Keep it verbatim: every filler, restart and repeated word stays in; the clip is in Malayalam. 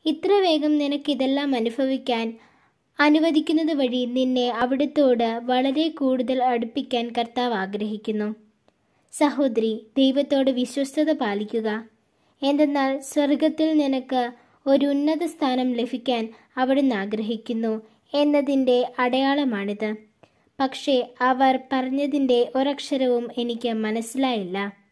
ഇത്ര വേഗം നിനക്കിതെല്ലാം അനുഭവിക്കാൻ അനുവദിക്കുന്നത് വഴി നിന്നെ അവിടുത്തോട് വളരെ കൂടുതൽ അടുപ്പിക്കാൻ കർത്താവ് ആഗ്രഹിക്കുന്നു. സഹോദരി, ദൈവത്തോട് വിശ്വസ്തത പാലിക്കുക. എന്തെന്നാൽ സ്വർഗത്തിൽ നിനക്ക് ഒരു ഉന്നത സ്ഥാനം ലഭിക്കാൻ അവിടുന്ന് ആഗ്രഹിക്കുന്നു എന്നതിൻ്റെ അടയാളമാണിത്. പക്ഷേ അവർ പറഞ്ഞതിൻ്റെ ഒരക്ഷരവും എനിക്ക് മനസ്സിലായില്ല.